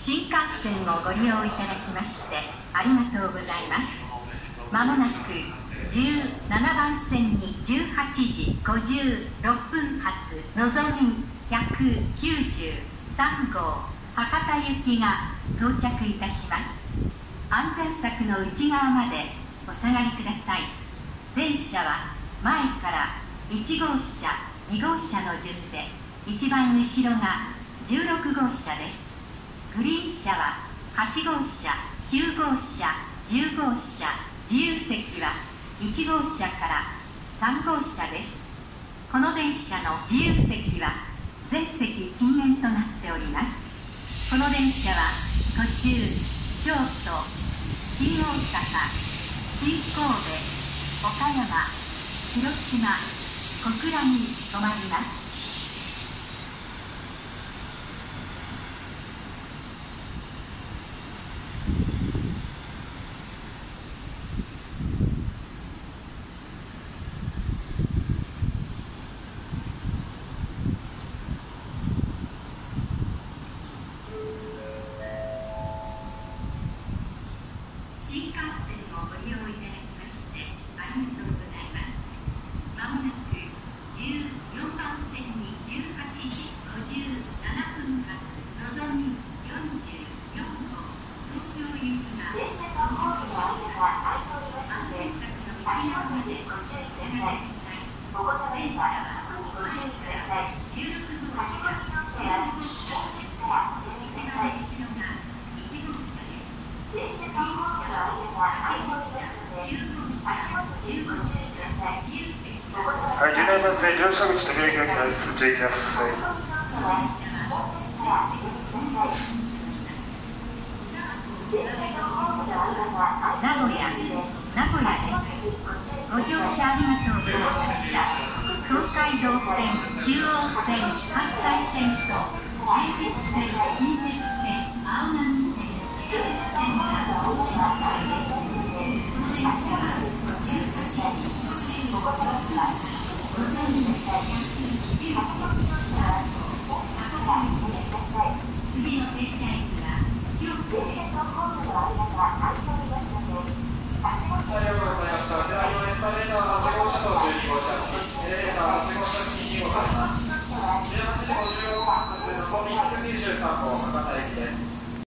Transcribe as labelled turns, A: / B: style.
A: 新幹線をご利用いただきましてありがとうございます。まもなく17番線に18時56分発のぞみ193号博多行きが到着いたします。安全柵の内側までお下がりください。電車は前から1号車、2号車の順で一番後ろが16号車です。グリーン車は8号車、9号車、10号車、自由席は1号車から3号車です。この電車の自由席は全席禁煙となっております。この電車は途中京都、新大阪、新神戸、岡山、広島、小倉に停まります。新幹線をご利用いただきましてありがとうございます。まもなく14番線に18時57分発のぞみ44号東京行きが
B: 電車のホームの間が空いておりますので、足元にご注意ください。お子様には特にご注意ください。駆け込み乗車や建設からおやめください。電車とホームの間が空いておりますので、足元にご注意ください。
C: はい、17番線、乗車口扉開きます。ご注意ください。
A: 名古屋です。ご乗車ありがとうございました。東海道線、中央線、関西線と名鉄線、近鉄線、青波線、地下鉄線がご乗車です。この電車は18時55分発ご乗車101番箱根です。次の停車駅は京都です。